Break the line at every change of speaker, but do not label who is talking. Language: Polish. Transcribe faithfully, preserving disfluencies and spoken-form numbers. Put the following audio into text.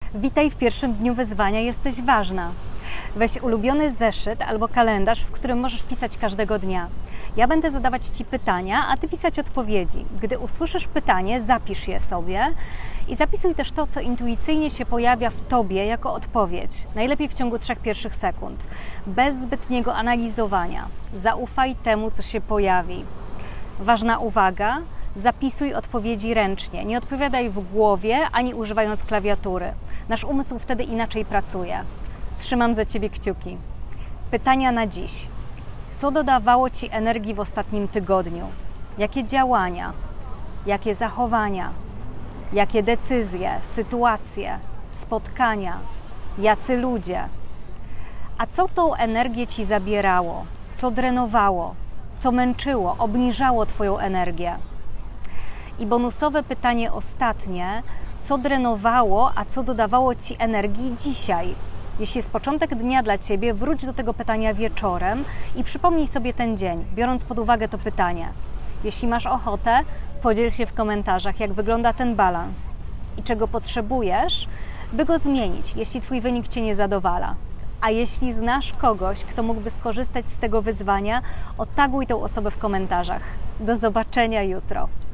Witaj w pierwszym dniu wyzwania, jesteś ważna. Weź ulubiony zeszyt albo kalendarz, w którym możesz pisać każdego dnia. Ja będę zadawać Ci pytania, a Ty pisać odpowiedzi. Gdy usłyszysz pytanie, zapisz je sobie i zapisuj też to, co intuicyjnie się pojawia w Tobie jako odpowiedź. Najlepiej w ciągu trzech pierwszych sekund, bez zbytniego analizowania. Zaufaj temu, co się pojawi. Ważna uwaga. Zapisuj odpowiedzi ręcznie. Nie odpowiadaj w głowie, ani używając klawiatury. Nasz umysł wtedy inaczej pracuje. Trzymam za Ciebie kciuki. Pytania na dziś. Co dodawało Ci energii w ostatnim tygodniu? Jakie działania? Jakie zachowania? Jakie decyzje, sytuacje, spotkania? Jacy ludzie? A co tą energię Ci zabierało? Co drenowało? Co męczyło, obniżało Twoją energię? I bonusowe pytanie ostatnie, co drenowało, a co dodawało Ci energii dzisiaj? Jeśli jest początek dnia dla Ciebie, wróć do tego pytania wieczorem i przypomnij sobie ten dzień, biorąc pod uwagę to pytanie. Jeśli masz ochotę, podziel się w komentarzach, jak wygląda ten balans i czego potrzebujesz, by go zmienić, jeśli Twój wynik Cię nie zadowala. A jeśli znasz kogoś, kto mógłby skorzystać z tego wyzwania, otaguj tą osobę w komentarzach. Do zobaczenia jutro.